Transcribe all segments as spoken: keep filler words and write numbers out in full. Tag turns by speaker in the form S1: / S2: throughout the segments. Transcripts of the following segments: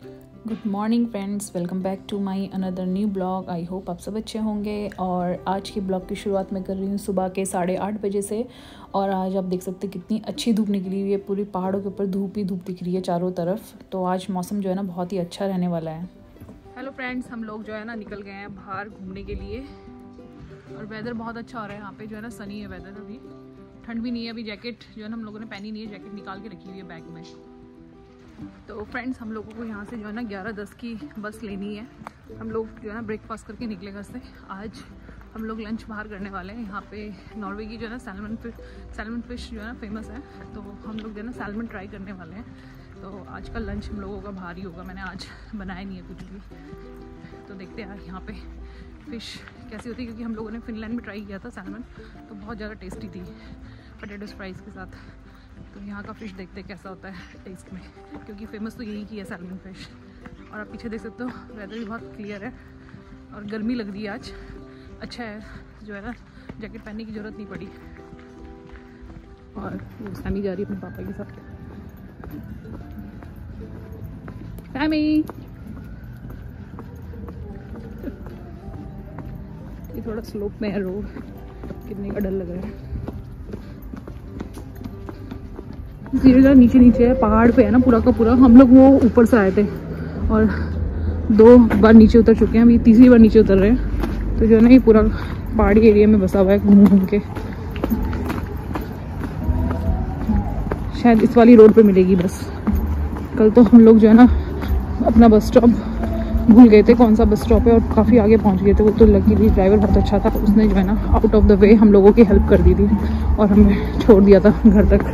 S1: Good morning friends, welcome back to my another new blog. I hope आप सब अच्छे होंगे। और आज की ब्लॉग की शुरुआत मैं कर रही हूँ सुबह के साढ़े आठ बजे से। और आज आप देख सकते हैं कितनी अच्छी धूप निकली हुई है, पूरी पहाड़ों के ऊपर धूप ही धूप दिख रही है चारों तरफ। तो आज मौसम जो है ना बहुत ही अच्छा रहने वाला है। हेलो फ्रेंड्स, हम लोग जो है ना निकल गए हैं बाहर घूमने के लिए और वेदर बहुत अच्छा हो रहा है। यहाँ पे जो है ना सनी है वेदर, अभी ठंड भी नहीं है। अभी जैकेट जो है ना हम लोगों ने पहनी नहीं है, जैकेट निकाल के रखी हुई है बैग में। तो फ्रेंड्स, हम लोगों को यहाँ से जो है ना ग्यारह दस की बस लेनी है। हम लोग जो है ना ब्रेकफास्ट करके निकले घर से। आज हम लोग लंच बाहर करने वाले हैं। यहाँ पे नॉर्वे की जो है ना सैल्मन फिश सैल्मन फिश जो है ना फेमस है, तो हम लोग जो है ना सैल्मन ट्राई करने वाले हैं। तो आज का लंच हम लोगों का बाहर ही होगा। मैंने आज बनाया नहीं है कुछ भी, तो देखते हैं यहाँ पे फ़िश कैसी होती है, क्योंकि हम लोगों ने फिनलैंड में ट्राई किया था सैल्मन, तो बहुत ज़्यादा टेस्टी थी पोटैटो फ्राइज़ के साथ। तो यहाँ का फ़िश देखते हैं कैसा होता है टेस्ट में, क्योंकि फेमस तो यही की है सैल्मन फ़िश। और आप पीछे देख सकते हो वेदर भी बहुत क्लियर है और गर्मी लग रही है आज। अच्छा है जो है ना जैकेट पहनने की ज़रूरत नहीं पड़ी। और वो सैमी जा रही है अपने पापा के साथ। सैमी, ये थोड़ा स्लोप में है रोड, कितने का डर लग रहा है। सीढ़ी नीचे नीचे है, पहाड़ पे है ना पूरा का पूरा। हम लोग वो ऊपर से आए थे और दो बार नीचे उतर चुके हैं, अभी तीसरी बार नीचे उतर रहे हैं। तो जो है ना ये पूरा पहाड़ी एरिया में बसा हुआ है घूम घूम के। शायद इस वाली रोड पे मिलेगी बस। कल तो हम लोग जो है ना अपना बस स्टॉप भूल गए थे, कौन सा बस स्टॉप है, और काफ़ी आगे पहुंच गए थे। वो तो लकीली ड्राइवर बहुत अच्छा था, उसने जो है ना आउट ऑफ द वे हम लोगों की हेल्प कर दी थी और हमें छोड़ दिया था घर तक।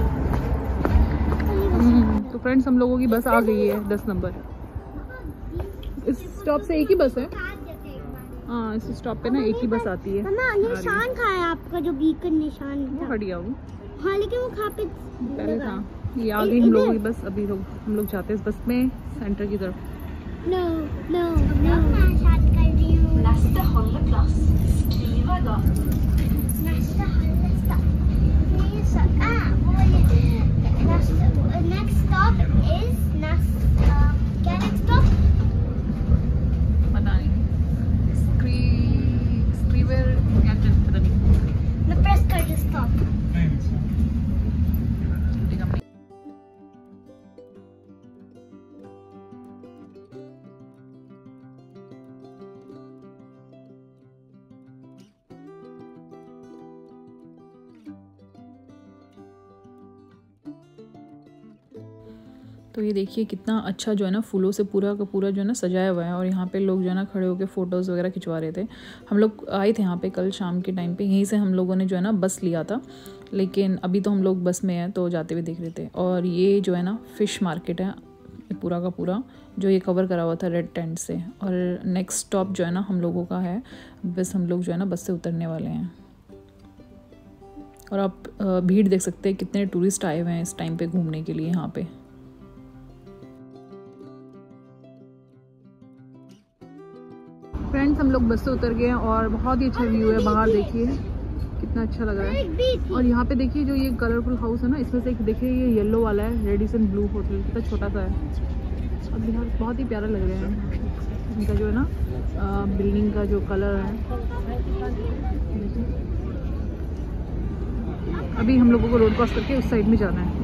S1: तो फ्रेंड्स, हम लोगों की बस आ गई है दस नंबर। इस स्टॉप से एक ही बस है। हाँ, इस स्टॉप पे ना एक ही बस आती है।
S2: निशान कहाँ है आपका, जो बीकन निशान
S1: वो हट गया वो।
S2: हाँ, लेकिन वो कहाँ पे
S1: पहले था। ये आ गई हम लोगों की बस। अभी लोग हम लोग जाते हैं इस बस में सेंटर की तरफ।
S2: नो नो नो मैं स्टार्ट कर रही हूँ।
S3: Nästa hållplats, Skrivaga.
S2: Nästa hållplats. Nej, så ah, nästa next stop is next uh, क्या next stop?
S1: पता नहीं। स्क्री स्क्रीवर क्या चल पता नहीं।
S2: मैं प्रेस कर दे stop.
S1: तो ये देखिए कितना अच्छा जो है ना फूलों से पूरा का पूरा जो है ना सजाया हुआ है। और यहाँ पे लोग जो है ना खड़े होकर फ़ोटोज़ वगैरह खिंचवा रहे थे। हम लोग आए थे यहाँ पे कल शाम के टाइम पे, यहीं से हम लोगों ने जो है ना बस लिया था, लेकिन अभी तो हम लोग बस में हैं तो जाते हुए देख रहे थे। और ये जो है ना फ़िश मार्केट है पूरा का पूरा, जो ये कवर करा हुआ था रेड टेंट से। और नेक्स्ट स्टॉप जो है ना हम लोगों का है, बस हम लोग जो है ना बस से उतरने वाले हैं। और आप भीड़ देख सकते हैं, कितने टूरिस्ट आए हुए हैं इस टाइम पे घूमने के लिए यहाँ पे। फ्रेंड्स, हम लोग बस से उतर गए हैं और बहुत ही अच्छा व्यू है बाहर। देखिए कितना अच्छा लग रहा है। और यहाँ पे देखिए जो ये कलरफुल हाउस है ना, इसमें से एक देखिए ये येलो वाला है, रेडिसन ब्लू होटल, कितना छोटा सा है। और बिहार बहुत ही प्यारा लग रहा है इनका जो है ना बिल्डिंग का जो कलर है। अभी हम लोगों को रोड क्रॉस करके उस साइड में जाना है।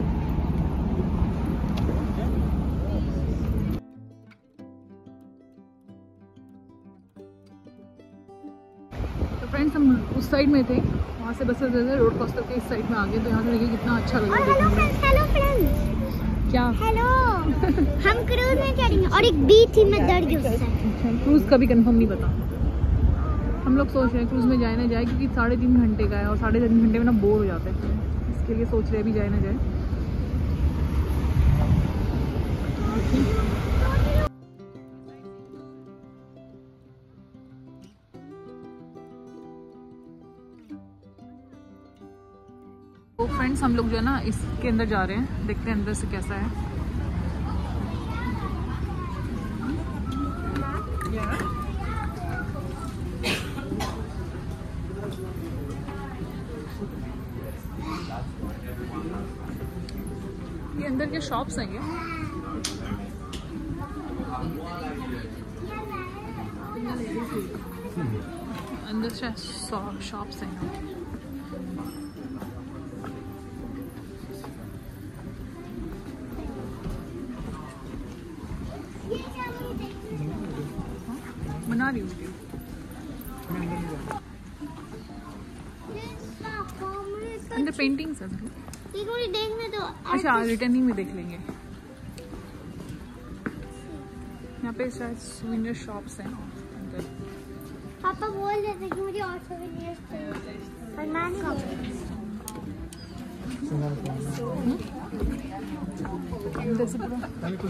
S1: फ्रेंड्स, हम उस साइड में थे, वहाँ से बस रोड क्रॉस करके इस साइड में आ गए। तो यहाँ से देखिए कितना अच्छा लग रहा है।
S2: Hello friends.
S1: क्या
S2: हेलो हम क्रूज में चढ़ेंगे और एक बीच में डर गई उससे।
S1: क्रूज का भी कंफर्म नहीं पता। हम लोग सोच रहे हैं क्रूज में जाए ना जाए, क्योंकि साढ़े तीन घंटे का है और साढ़े तीन घंटे में ना बोर हो जाते हैं। इसके लिए सोच रहे हैं भी जाए ना जाए। तो फ्रेंड्स, हम लोग जो है ना इसके अंदर जा रहे हैं, देखते हैं अंदर से कैसा है। ये अंदर के शॉप्स हैं ये। अंदर से शॉप्स हैं यहाँ। बना रही हूँ वीडियो। अंदर पेंटिंग्स है।
S2: देखने तो
S1: अच्छा रिटर्निंग में देख लेंगे। यहाँ पे शायद सुविनियर शॉप्स हैं अंदर।
S2: पापा बोल रहे थे कि मुझे और सोवेनियर्स चाहिए पर मैं नहीं
S1: अंदर से पूरा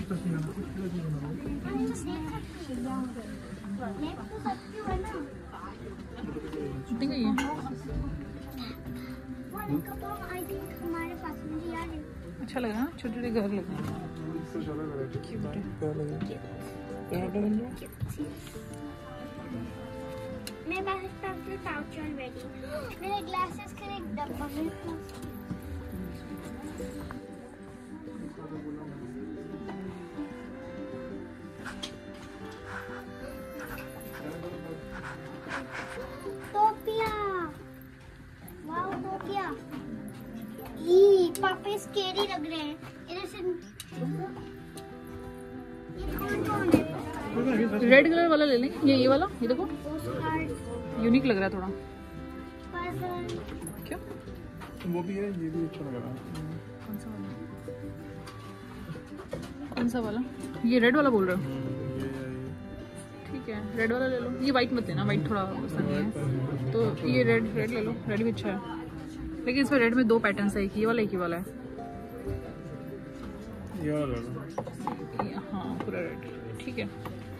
S1: ठीक है। ये
S2: हमारे पास मुझे याद है।
S1: अच्छा लगा ना, छोटे छोटे घर लगे हैं।
S2: मेरे पास पाउच ऑलरेडी। मेरे ग्लासेस का एक डब्बा मेरे पास। टोपिया, वाओ टोपिया। ई पापा स्केरी लग रहे हैं। इधर से ये कौन कौन है?
S1: रेड कलर वाला ले लेंगे। ये ये वाला, ये देखो यूनिक लग रहा है थोड़ा। क्या
S4: वो भी है, ये भी अच्छा लग रहा है।
S1: कौन सा वाला? कौन सा वाला? ये रेड वाला बोल रहे हो? ठीक है रेड वाला ले लो। ये वाइट मत लेना, वाइट थोड़ा पसंद है तो ये रेड रेड ले लो। रेड भी अच्छा है लेकिन इसमें रेड में दो पैटर्न्स है, एक ये वाला एक ये वाला है।
S4: ये वाला ले लो।
S1: हाँ पूरा रेड ठीक है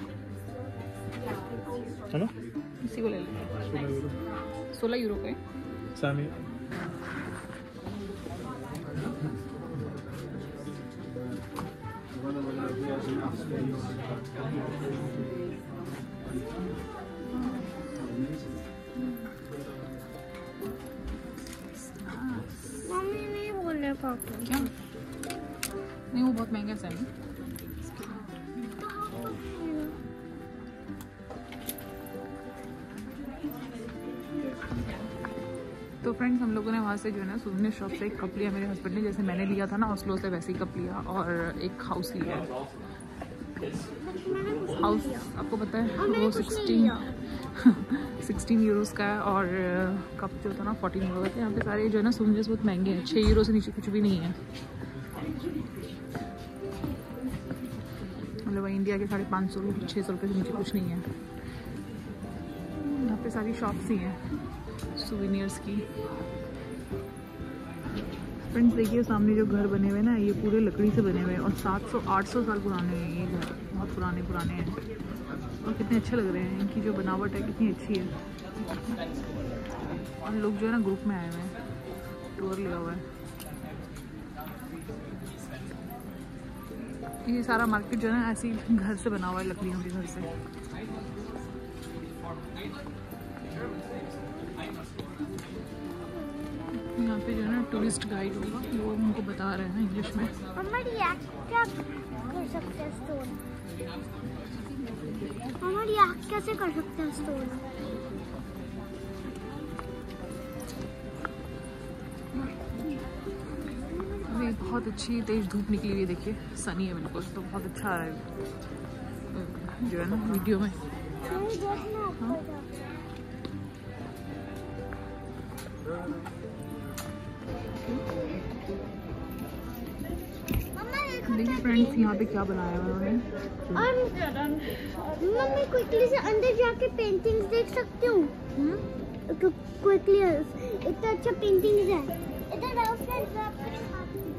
S4: है ना,
S1: इसी को ले लेंगे। सोलह यूरो का है।
S4: सामी
S2: मम्मी नहीं बोल रहे पापा।
S1: क्या नहीं, वो बहुत महंगा है। तो फ्रेंड्स हम लोगों ने वहाँ से जो है ना सुविनियर शॉप से एक कप लिया मेरे हस्बैंड ने, जैसे मैंने लिया था ना ऑस्लो से वैसे ही कप लिया, और एक हाउस लिया। हाउस आपको पता है वो सिक्सटीन सिक्सटीन यूरोस का है, और कप जो था ना फोर्टीन यूरो का था। यहाँ पे सारे जो है ना सुविनियर्स बहुत महंगे हैं, छः यूरो से नीचे कुछ भी नहीं है। मतलब इंडिया के साढ़े पाँच सौ छः सौ रुपये से नीचे कुछ नहीं है। यहाँ पे सारी शॉप्स ही हैं सुविनियर्स की। फ्रेंड्स देखिए सामने जो घर बने हुए हैं ना, ये पूरे लकड़ी से बने हुए हैं और सात सौ आठ सौ साल पुराने हैं ये घर, बहुत पुराने पुराने हैं और कितने अच्छे लग रहे हैं। इनकी जो बनावट है कितनी अच्छी है। और लोग जो है ना ग्रुप में आए हुए हैं, टूर लिया हुआ है। ये सारा मार्केट जो है ना ऐसे ही घर से बना हुआ है, लकड़ियों के घर से। यहाँ पे जो है ना टूरिस्ट गाइड होगा, वो उनको बता रहे हैं इंग्लिश में।
S2: मम्मा रिएक्ट क्या कर सकते हैं स्टोन? मम्मा रिएक्ट कैसे कर सकते हैं स्टोन?
S1: अभी बहुत अच्छी तेज धूप निकली हुई है, देखिए सनी है बिल्कुल, तो बहुत अच्छा आ रहा है जो है ना वीडियो में। हाँ? देखिए फ्रेंड्स यहाँ पे क्या बनाया हुआ है।
S2: मम्मी क्विकली से अंदर जाके पेंटिंग्स देख सकती हूँ। क्विकली इतना अच्छा पेंटिंग्स है इधर। आओ फ्रेंड्स आपको दिखाती हूँ।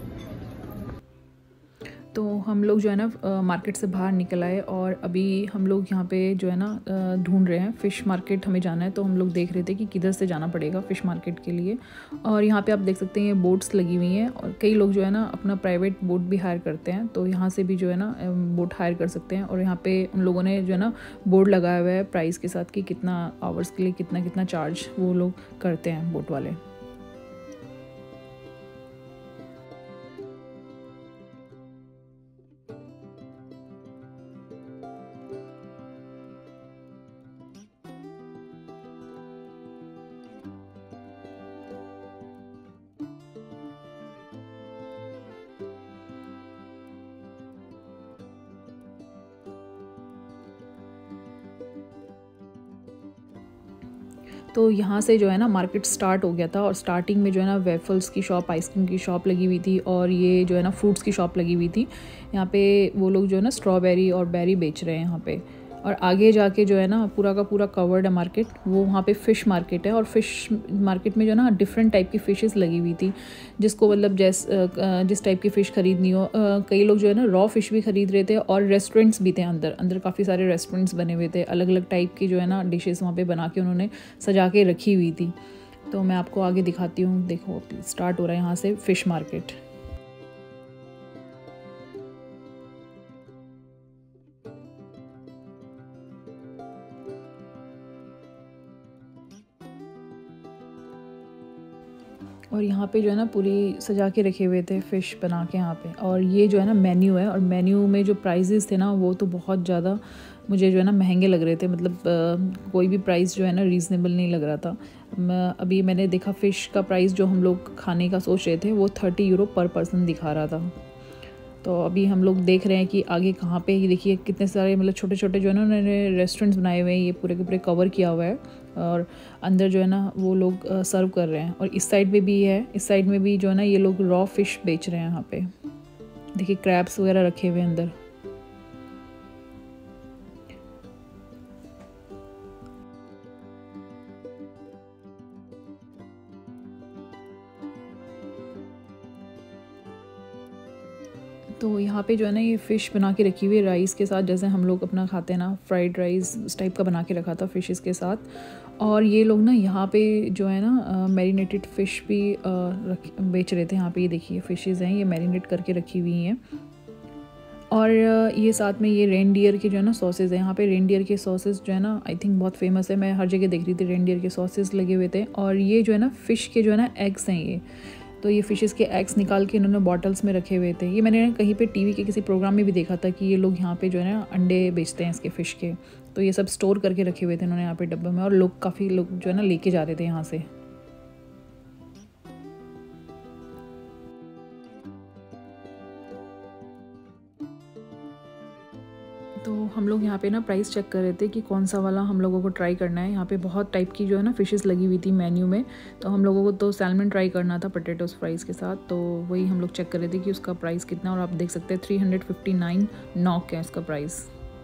S1: तो हम लोग जो है ना मार्केट से बाहर निकल आए और अभी हम लोग यहाँ पे जो है ना ढूंढ रहे हैं फ़िश मार्केट हमें जाना है। तो हम लोग देख रहे थे कि किधर से जाना पड़ेगा फ़िश मार्केट के लिए। और यहाँ पे आप देख सकते हैं ये बोट्स लगी हुई हैं और कई लोग जो है ना अपना प्राइवेट बोट भी हायर करते हैं, तो यहाँ से भी जो है ना बोट हायर कर सकते हैं। और यहाँ पे उन लोगों ने जो है ना बोर्ड लगाया हुआ है प्राइस के साथ कि कितना आवर्स के लिए कितना कितना चार्ज वो लोग करते हैं बोट वाले। तो यहाँ से जो है ना मार्केट स्टार्ट हो गया था और स्टार्टिंग में जो है ना वेफल्स की शॉप, आइसक्रीम की शॉप लगी हुई थी और ये जो है ना फ्रूट्स की शॉप लगी हुई थी। यहाँ पे वो लोग जो है ना स्ट्रॉबेरी और बेरी बेच रहे हैं यहाँ पे। और आगे जाके जो है ना पूरा का पूरा कवर्ड है मार्केट, वो वहाँ पे फ़िश मार्केट है। और फ़िश मार्केट में जो है ना डिफरेंट टाइप की फ़िशेस लगी हुई थी, जिसको मतलब जैस जिस टाइप की फ़िश ख़रीदनी हो। कई लोग जो है ना रॉ फ़िश भी ख़रीद रहे थे और रेस्टोरेंट्स भी थे अंदर अंदर काफ़ी सारे रेस्टोरेंट्स बने हुए थे, अलग अलग टाइप की जो है ना डिशेस वहाँ पर बना के उन्होंने सजा के रखी हुई थी। तो मैं आपको आगे दिखाती हूँ। देखो स्टार्ट हो रहा है यहाँ से फ़िश मार्केट। और यहाँ पे जो है ना पूरी सजा के रखे हुए थे फ़िश बना के यहाँ पे। और ये जो है ना मेन्यू है, और मेन्यू में जो प्राइजेस थे ना वो तो बहुत ज़्यादा मुझे जो है ना महंगे लग रहे थे। मतलब आ, कोई भी प्राइस जो है ना रीज़नेबल नहीं लग रहा था। मैं अभी मैंने देखा फ़िश का प्राइस जो हम लोग खाने का सोच रहे थे वो थर्टी यूरो पर पर्सन दिखा रहा था। तो अभी हम लोग देख रहे हैं कि आगे कहाँ पे, ये देखिए कितने सारे मतलब छोटे छोटे जो है ना उन्होंने रेस्टोरेंट्स बनाए हुए हैं, ये पूरे के पूरे कवर किया हुआ है। और अंदर जो है ना वो लोग सर्व कर रहे हैं। और इस साइड में भी है, इस साइड में भी जो है ना ये लोग रॉ फिश बेच रहे हैं। यहाँ पे देखिए क्रैब्स वगैरह रखे हुए हैं अंदर। तो यहाँ पे जो है ना ये फ़िश बना के रखी हुई है राइस के साथ, जैसे हम लोग अपना खाते हैं ना फ्राइड राइस, उस टाइप का बना के रखा था फ़िशेस के साथ। और ये लोग ना यहाँ पे जो है ना मैरिनेटेड फ़िश भी आ, रख बेच रहे थे। यहाँ पे ये देखिए फ़िशेस हैं, ये मैरिनेट करके रखी हुई हैं। और ये साथ में ये रेनडियर के जो है ना सॉसेस है। यहाँ पे रेनडियर के सॉसेस जो है ना आई थिंक बहुत फेमस है, मैं हर जगह देख रही थी रेनडियर के सॉसेस लगे हुए थे। और ये जो है ना फ़िश के जो है ना एग्स हैं ये, तो ये फ़िशेस के एग्स निकाल के इन्होंने बॉटल्स में रखे हुए थे। ये मैंने कहीं पे टीवी के किसी प्रोग्राम में भी देखा था कि ये लोग यहाँ पे जो है ना अंडे बेचते हैं इसके फ़िश के। तो ये सब स्टोर करके रखे हुए थे इन्होंने यहाँ पे डब्बे में, और लोग काफ़ी लोग जो है ना लेके जा रहे थे यहाँ से। तो हम लोग यहाँ पे ना प्राइस चेक कर रहे थे कि कौन सा वाला हम लोगों को ट्राई करना है। यहाँ पे बहुत टाइप की जो है ना फ़िशेस लगी हुई थी मेन्यू में। तो हम लोगों को तो सैल्मन ट्राई करना था पोटैटोस फ्राइज़ के साथ, तो वही हम लोग चेक कर रहे थे कि उसका प्राइस कितना है। और आप देख सकते हैं three hundred fifty nine NOK है इसका प्राइस।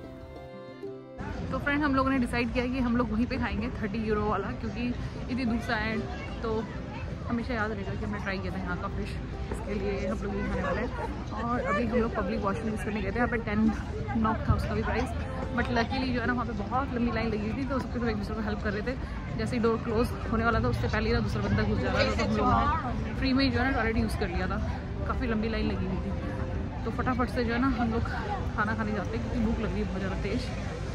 S1: तो फ्रेंड हम लोगों ने डिसाइड किया कि हम लोग वहीं पे खाएंगे थर्टी यूरो वाला, क्योंकि इतनी दूसरा है तो हमेशा याद रहेगा कि हमने ट्राई किया था यहाँ का फ़िश। इसके लिए हम लोग यही खाने वाले हैं। और अभी हम लोग पब्लिक वॉशरूम यूज़ करने गए थे, यहाँ पे टेन नॉक था उसका भी प्राइस। बट लकीली जो है ना वहाँ पे बहुत लंबी लाइन लगी हुई थी, तो सबके सब एक दूसरे को हेल्प कर रहे थे। जैसे ही डोर क्लोज होने वाला था उससे पहले ही ना दूसरा बंदा घुस जा रहा था, तो हम लोगों ने फ्री में ही जो है ना टॉयलेट यूज़ कर लिया था। काफ़ी लंबी लाइन लगी हुई थी, तो फटाफट से जो है ना हम लोग खाना खाने जाते हैं क्योंकि भूख लग रही है बहुत ज़्यादा तेज़।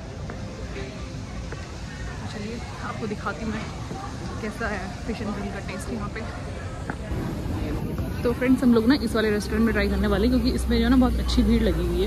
S1: चलिए आपको दिखाती हूँ मैं कैसा है फिश एंड ग्रिल का टेस्ट यहाँ पे। तो फ्रेंड्स हम लोग ना इस वाले रेस्टोरेंट में ट्राई करने वाले, क्योंकि इसमें जो है ना बहुत अच्छी भीड़ लगी हुई है।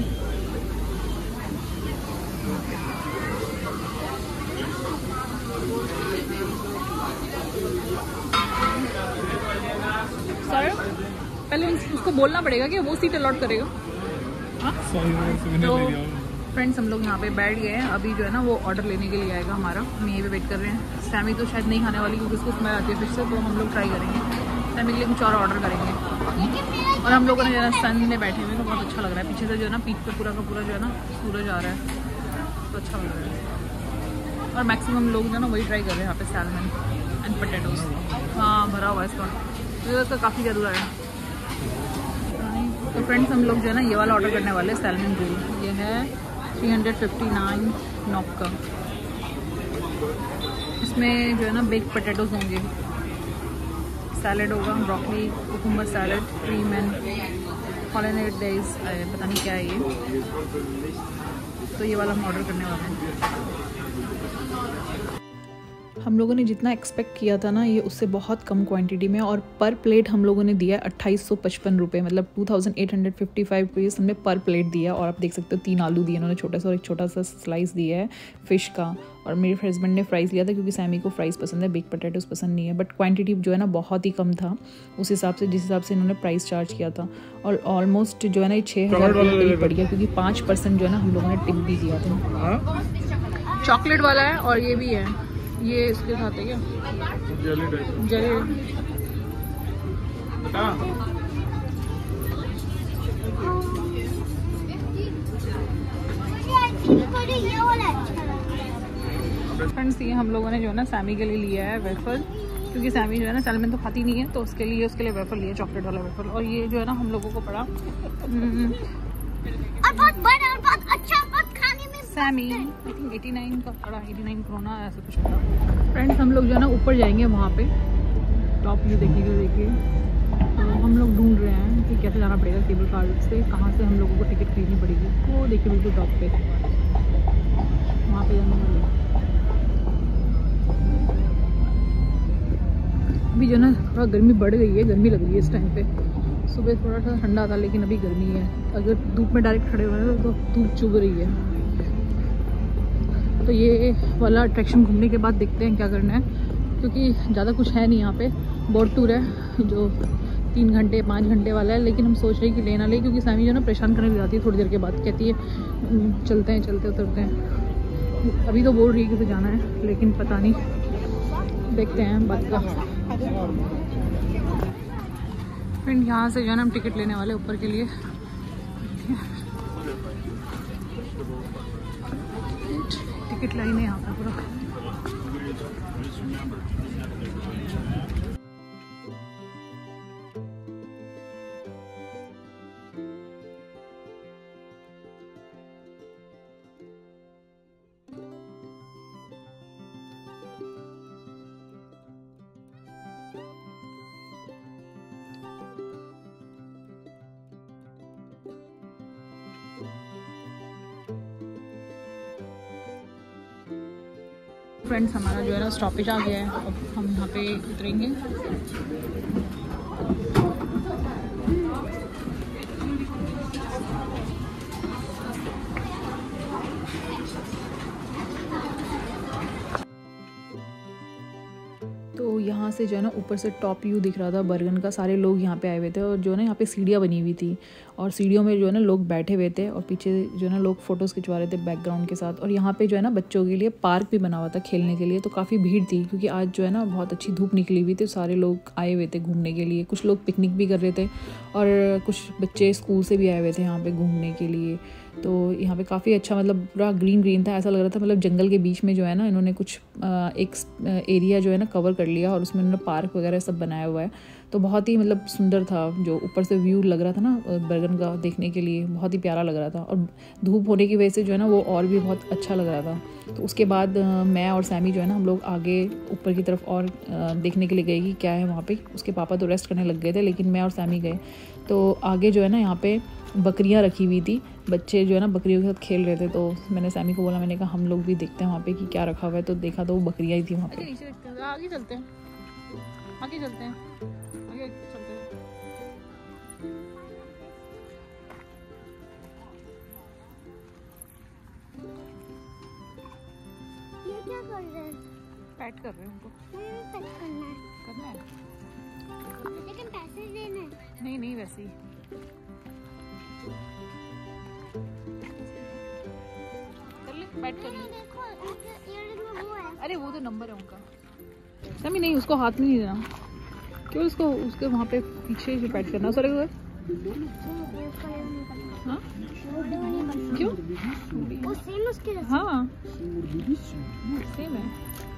S1: सर पहले उसको बोलना पड़ेगा कि वो सीट अलॉट करेगा। हाँ तो फ्रेंड्स हम लोग यहाँ पे बैठ गए हैं। अभी जो है ना वो ऑर्डर लेने के लिए आएगा हमारा, हम यहीं पे वेट कर रहे हैं। सैमी तो शायद नहीं खाने वाली क्योंकि उसको स्मेल आती है फिर से, तो हम लोग ट्राई करेंगे। सैमी के लिए कुछ और ऑर्डर करेंगे। और हम लोगों ने जो है सन में बैठे हुए तो बहुत अच्छा लग रहा है। पीछे से जो है ना पीक पे पूरा का पूरा जो है ना सूरज आ रहा है, तो अच्छा लग रहा है। और मैक्सिमम लोग जो है ना वही ट्राई कर रहे हैं यहाँ पे, सैल्मन एंड पोटैटोस। हाँ भरा हुआ है इसका, तो इसका काफ़ी ज़रूर है। तो फ्रेंड्स हम लोग जो है ना ये वाला ऑर्डर करने वाले हैं, सैल्मन ग्रिल। ये है three hundred fifty nine NOK का। इसमें जो है ना बेक्ड पोटैटोस होंगे, सैलड होगा, broccoli, cucumber salad, cream and hollandaise, पता नहीं क्या है ये। तो ये वाला हम ऑर्डर करने वाले हैं। हम लोगों ने जितना एक्सपेक्ट किया था ना ये उससे बहुत कम क्वांटिटी में, और पर प्लेट हम लोगों ने दिया अट्ठाईस सौ पचपन रुपये, मतलब two thousand eight hundred fifty five rupees हमने पर प्लेट दिया। और आप देख सकते हो तीन आलू दिए उन्होंने छोटा सा, और एक छोटा सा स्लाइस दिया है फ़िश का। और मेरे हस्बैंड ने फ्राइज़ लिया था क्योंकि सैमी को फ्राइज़ पसंद है, बेक पोटैटोस पसंद नहीं है। बट क्वांटिटी जो है ना बहुत ही कम था उस हिसाब से, जिस हिसाब से इन्होंने प्राइस चार्ज किया था। और ऑलमोस्ट जो है ना ये छः हज़ार रुपये पड़ गया, क्योंकि पाँच परसेंट जो है ना हम लोगों ने टिप भी दिया था। चॉकलेट वाला है और ये भी है, ये इसके साथ है क्या?
S4: Jelly type.
S1: जेली।
S4: बता।
S1: फ्रेंड्स ये हम लोगों ने जो है ना सैमी के लिए लिया है वेफर, क्योंकि सैमी जो है ना सैलमन तो खाती नहीं है, तो उसके लिए उसके लिए वेफर लिया, चॉकलेट वाला वेफर। और ये जो है ना हम लोगों को पड़ा
S2: और बहुत बड़ा और बहुत अच्छा, बहुत खाने में
S1: सैमी आई थिंक एटी नाइन का पड़ा, एटी नाइन करोना ऐसा कुछ पड़ा। फ्रेंड्स हम लोग जो है ना ऊपर जाएंगे, वहाँ पे टॉप व्यू देखिए देखिए। तो हम लोग ढूंढ रहे हैं कि कैसे जाना पड़ेगा केबल कार से, कहाँ से हम लोगों को टिकट खरीदनी पड़ेगी। वो देखिए बिल्कुल टॉप पे, वहाँ पे जाने वाले। अभी जो ना थोड़ा गर्मी बढ़ गई है, गर्मी लग रही है इस टाइम पे। सुबह थोड़ा सा ठंडा था लेकिन अभी गर्मी है। अगर धूप में डायरेक्ट खड़े हुए हैं तो धूप चुभ रही है। तो ये वाला अट्रैक्शन घूमने के बाद देखते हैं क्या करना है, क्योंकि ज़्यादा कुछ है नहीं यहाँ पे। बोट टूर है जो तीन घंटे पाँच घंटे वाला है, लेकिन हम सोच रहे हैं कि लेना ले, क्योंकि सैमी जो ना परेशान करने लग जाती है थोड़ी देर के बाद, कहती है चलते हैं चलते उतरते हैं। अभी तो बोल रही है कि उसे जाना है, लेकिन पता नहीं, देखते हैं बात का। फ्रेंड यहाँ से जो है ना हम टिकट लेने वाले ऊपर के लिए। टिकट लाइन है यहाँ पर पूरा। फ्रेंड्स हमारा जो है ना स्टॉपेज आ गया है, अब हम यहाँ पे उतरेंगे। तो यहाँ से जो है ना ऊपर से टॉप व्यू दिख रहा था बर्गन का। सारे लोग यहाँ पे आए हुए थे और जो है ना यहाँ पे सीढ़ियाँ बनी हुई थी और सीढ़ियों में जो है ना लोग बैठे हुए थे और पीछे जो है ना लोग फ़ोटोज़ खिंचवा रहे थे बैकग्राउंड के साथ। और यहाँ पे जो है ना बच्चों के लिए पार्क भी बना हुआ था खेलने के लिए। तो काफ़ी भीड़ थी क्योंकि आज जो है ना बहुत अच्छी धूप निकली हुई थी, सारे लोग आए हुए थे घूमने के लिए। कुछ लोग पिकनिक भी कर रहे थे और कुछ बच्चे स्कूल से भी आए हुए थे यहाँ पर घूमने के लिए। तो यहाँ पे काफ़ी अच्छा मतलब पूरा ग्रीन ग्रीन था, ऐसा लग रहा था मतलब जंगल के बीच में जो है ना इन्होंने कुछ एक एरिया जो है ना कवर कर लिया और उसमें इन्होंने पार्क वगैरह सब बनाया हुआ है। तो बहुत ही मतलब सुंदर था, जो ऊपर से व्यू लग रहा था ना बर्गन का देखने के लिए बहुत ही प्यारा लग रहा था। और धूप होने की वजह से जो है ना वो और भी बहुत अच्छा लग रहा था। तो उसके बाद मैं और सैमी जो है ना हम लोग आगे ऊपर की तरफ और देखने के लिए गए कि क्या है वहाँ पे। उसके पापा तो रेस्ट करने लग गए थे लेकिन मैं और सैमी गए। तो आगे जो है ना यहाँ पे बकरियाँ रखी हुई थी, बच्चे जो है ना बकरियों के साथ खेल रहे थे। तो मैंने सैमी को बोला, मैंने कहा हम लोग भी देखते हैं वहाँ पे कि क्या रखा हुआ है। तो देखा तो वो बकरियाँ ही थी वहाँ पे। आगे चलते हैं आगे चलते हैं आगे चलते हैं।
S2: ये क्या कर रहे हैं?
S1: पैट कर रहे हैं उनको।
S2: पैट करना है
S1: करना है
S2: लेकिन पैसे देने हैं।
S1: नहीं नहीं वैसे ही कर ले, पैट कर ले।
S2: देखो ईयरिंग में वो है।
S1: अरे वो तो नंबर है उनका। समी नहीं, उसको हाथ में नहीं देना, केवल उसको उसके वहाँ पे पीछे से पैट करना। सर हाँ क्यों?
S2: वो सेम उसके जैसा।
S1: हाँ सेम है।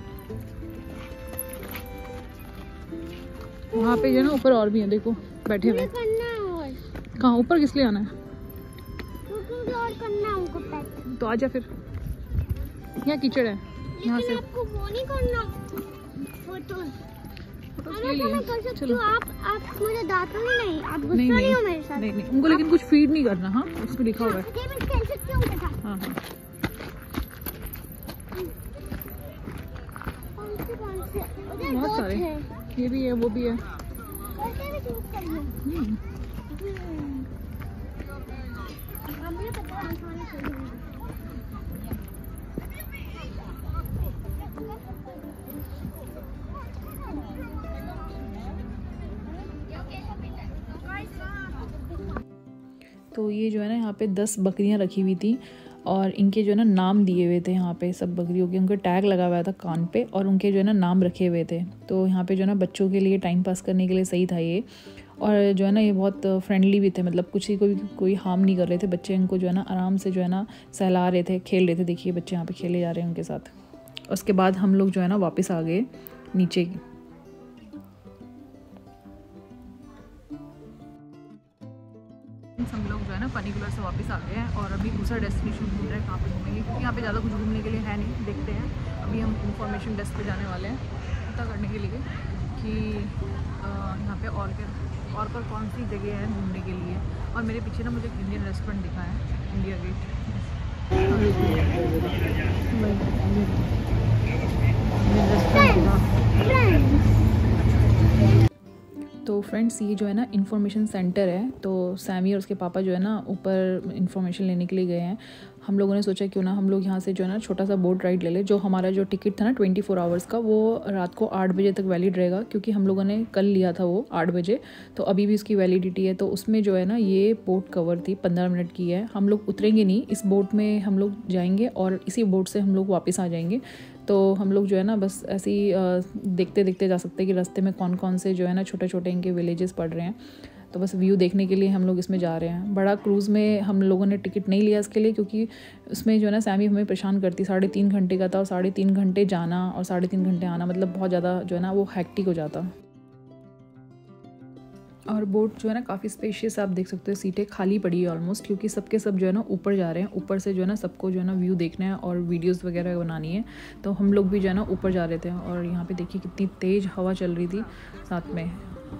S1: वहाँ पे जो है ना ऊपर और भी है, देखो बैठे हुए।
S2: करना है और
S1: कहाँ ऊपर किस लिए आना है?
S2: क्योंकि और करना है उनको पैट।
S1: तो आजा फिर, यहाँ कीचड़ है यहाँ से।
S2: आपको वो नहीं करना फोटो।
S1: ले लिए चलो।
S2: आप आप मुझे डांटो नहीं, आप गुस्सा
S1: नहीं
S2: नहीं हो मेरे साथ।
S1: नहीं नहीं उनको लेकिन कुछ फीड नहीं करना। हाँ उस पर लिखा हुआ है।
S2: खेल सकते हो उनके साथ।
S1: हाँ हाँ
S2: कौन से कौन से? उधर
S1: बहुत
S2: दो
S1: सारे,
S2: थे।
S1: ये भी है वो भी है।
S2: वैसे भी चूज कर लो।
S1: हम्म,
S2: हमें पता है कौन से चाहिए।
S1: तो ये जो है ना यहाँ पे दस बकरियाँ रखी हुई थी और इनके जो है ना नाम दिए हुए थे यहाँ पे सब बकरियों के, उनके टैग लगा हुआ था कान पे और उनके जो है ना नाम रखे हुए थे। तो यहाँ पे जो है ना बच्चों के लिए टाइम पास करने के लिए सही था ये। और जो है ना ये बहुत फ्रेंडली भी थे, मतलब कुछ ही कोई कोई हार्म नहीं कर रहे थे। बच्चे इनको जो है ना आराम से जो है ना सहला रहे थे, खेल रहे थे। देखिए बच्चे यहाँ पे खेले जा रहे हैं उनके साथ। उसके बाद हम लोग जो है ना वापस आ गए नीचे। हम लोग जो है ना फनीकुलर से वापस आ गए हैं और अभी दूसरा डेस्टिनेशन घूम रहे हैं। कहाँ पे घूमेंगे क्योंकि यहाँ पे ज़्यादा कुछ घूमने के लिए है नहीं। देखते हैं, अभी हम इंफॉर्मेशन डेस्क पे जाने वाले हैं पता करने के लिए कि यहाँ पे और क्या और पर कौन सी जगह है घूमने के लिए। और मेरे पीछे ना मुझे एक इंडियन रेस्टोरेंट दिखा है, इंडिया गेट। तो फ्रेंड्स ये जो है ना इंफॉर्मेशन सेंटर है। तो सैमी और उसके पापा जो है ना ऊपर इंफॉर्मेशन लेने के लिए गए हैं। हम लोगों ने सोचा क्यों ना हम लोग यहाँ से जो है ना छोटा सा बोट राइड ले ले। जो हमारा जो टिकट था ना ट्वेंटी फोर आवर्स का, वो रात को आठ बजे तक वैलिड रहेगा, क्योंकि हम लोगों ने कल लिया था वो आठ बजे, तो अभी भी उसकी वैलिडिटी है। तो उसमें जो है ना ये बोट कवर थी, पंद्रह मिनट की है। हम लोग उतरेंगे नहीं, इस बोट में हम लोग जाएंगे और इसी बोट से हम लोग वापस आ जाएंगे। तो हम लोग जो है ना बस ऐसे ही देखते देखते जा सकते हैं कि रास्ते में कौन कौन से जो है ना छोटे छोटे इनके विलेजेस पड़ रहे हैं। तो बस व्यू देखने के लिए हम लोग इसमें जा रहे हैं। बड़ा क्रूज़ में हम लोगों ने टिकट नहीं लिया इसके लिए, क्योंकि उसमें जो है ना सैमी हमें परेशान करती। साढ़े तीन घंटे का था और साढ़े तीन घंटे जाना और साढ़े तीन घंटे आना, मतलब बहुत ज़्यादा जो है ना वो हैक्टिक हो जाता। और बोट जो है ना काफ़ी स्पेशियस, आप देख सकते हो सीटें खाली पड़ी है ऑलमोस्ट, क्योंकि सबके सब जो है ना ऊपर जा रहे हैं। ऊपर से जो है ना सबको जो है ना व्यू देखना है और वीडियोस वगैरह बनानी है। तो हम लोग भी जो है ना ऊपर जा रहे थे। और यहाँ पे देखिए कितनी तेज़ हवा चल रही थी साथ में।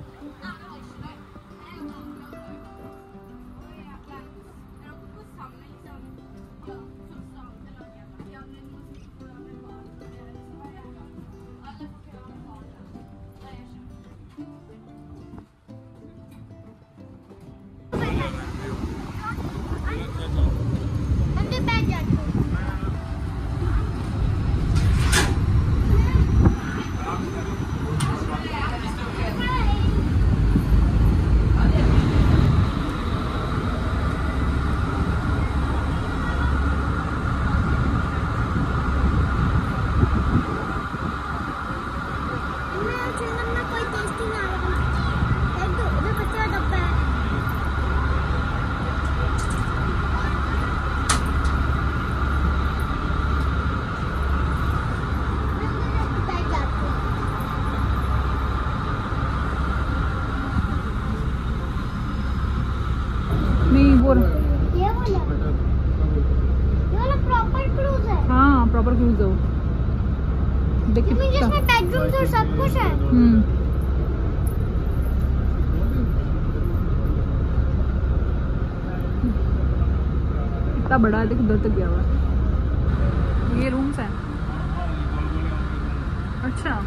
S2: ये वाला ये वाला प्रॉपर क्रूज है।
S1: हाँ प्रॉपर क्रूज है। देखिए
S2: जिसमें बेडरूम्स और सब कुछ है।
S1: हम्म इतना बड़ा है, देखो उधर तक गया हुआ है। ये रूम्स हैं। अच्छा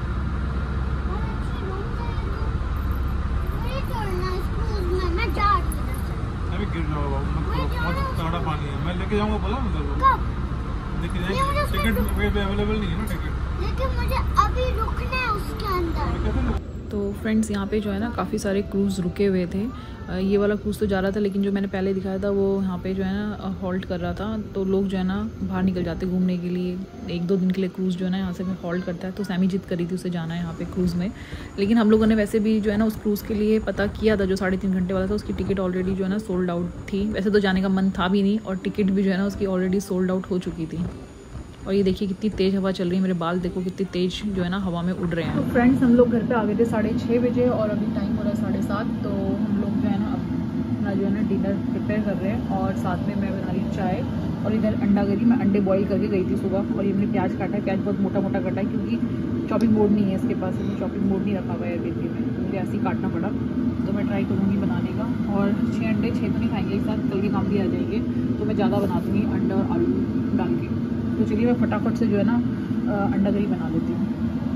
S4: गिर जाओ, बहुत तगड़ा पानी है। मैं लेके जाऊंगा बोला मतलब लेकिन टिकट अवेलेबल नहीं है ना टिकट,
S2: लेकिन मुझे अभी रुकना है उसके अंदर।
S1: तो फ्रेंड्स यहाँ पे जो है ना काफ़ी सारे क्रूज़ रुके हुए थे। ये वाला क्रूज़ तो जा रहा था, लेकिन जो मैंने पहले दिखाया था वो यहाँ पे जो है ना हॉल्ट कर रहा था। तो लोग जो है ना बाहर निकल जाते घूमने के लिए। एक दो दिन के लिए क्रूज़ जो है ना यहाँ से हॉल्ट करता है। तो सैमी जिद करी थी उसे जाना है यहाँ पे क्रूज़ में, लेकिन हम लोगों ने वैसे भी जो है ना उस क्रूज़ के लिए पता किया था। जो साढ़े तीन घंटे वाला था उसकी टिकट ऑलरेडी जो है ना सोल्ड आउट थी। वैसे तो जाने का मन था भी नहीं, और टिकट भी जो है ना उसकी ऑलरेडी सोल्ड आउट हो चुकी थी। और ये देखिए कितनी तेज़ हवा चल रही है। मेरे बाल देखो कितनी तेज़ जो है ना हवा में उड़ रहे हैं। तो फ्रेंड्स हम लोग घर पे आ गए थे साढ़े छः बजे और अभी टाइम हो रहा है साढ़े सात। तो हम लोग जो है ना अपना जो है ना डिनर प्रिपेयर कर रहे हैं और साथ में मैं बना रही हूँ चाय। और इधर अंडा करी, मैं अंडे बॉईल करके गई थी सुबह। और ये मैंने प्याज काटा है, प्याज बहुत मोटा मोटा काटा है क्योंकि चॉपिंग बोर्ड नहीं है इसके पास। तो चॉपिंग बोर्ड नहीं रखा हुआ है बेबी में, तो मुझे ऐसे ही काटना पड़ा। तो मैं ट्राई करूँगी बनाने का। और छः अंडे छः तो नहीं खाएंगे एक साथ, कल के काम भी आ जाएंगे। तो मैं ज़्यादा बना दूँगी अंडा और आलू डाल के। तो चलिए मैं फटाफट से जो है ना अंडा करी बना लेती हूँ।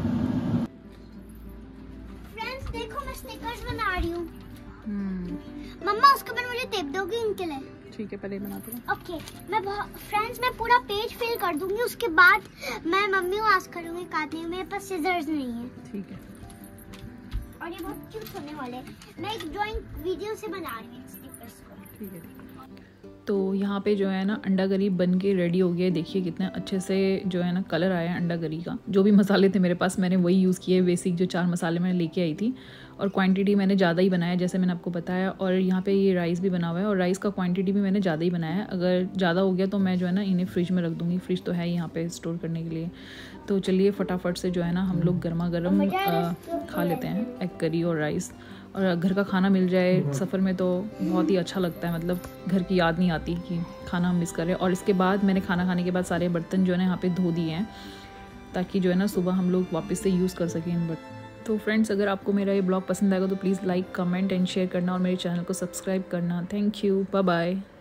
S2: फ्रेंड्स देखो मैं स्टिकर्स बना रही हूँ। मम्मा उसके बाद मुझे टेप दोगी इनके लिए?
S1: ठीक है पहले बनाते हैं।
S2: ओके मैं फ्रेंड्स मैं पूरा पेज फिल कर दूंगी, उसके बाद मैं मम्मी को आस्क करूंगी काटने में। मेरे पास सीजर्स नहीं है।
S1: ठीक है।
S2: और ये बहुत क्यूट होने वाले हैं। मैं एक ड्राइंग वीडियो से बना रही हूँ स्टिकर्स को।
S1: ठीक है। तो यहाँ पे जो है ना अंडा करी बन के रेडी हो गया है। देखिए कितने अच्छे से जो है ना कलर आया है अंडा करी का। जो भी मसाले थे मेरे पास मैंने वही यूज़ किए, बेसिक जो चार मसाले मैंने लेके आई थी, और क्वांटिटी मैंने ज़्यादा ही बनाया जैसे मैंने आपको बताया। और यहाँ पे ये राइस भी बना हुआ है और राइस का क्वांटिटी भी मैंने ज़्यादा ही बनाया है। अगर ज़्यादा हो गया तो मैं जो है ना इन्हें फ्रिज में रख दूँगी, फ्रिज तो है यहाँ पे स्टोर करने के लिए। तो चलिए फटाफट से जो है ना हम लोग गर्मा गर्म खा लेते हैं एग करी और राइस। और घर का खाना मिल जाए सफ़र में तो बहुत ही अच्छा लगता है, मतलब घर की याद नहीं आती कि खाना हम मिस करें। और इसके बाद मैंने खाना खाने के बाद सारे बर्तन जो है ना यहाँ पे धो दिए हैं ताकि जो है ना सुबह हम लोग वापस से यूज़ कर सकें इन बर्तन। तो फ्रेंड्स, अगर आपको मेरा ये ब्लॉग पसंद आएगा तो please like comment and share करना और मेरे चैनल को सब्सक्राइब करना। Thank you, bye bye.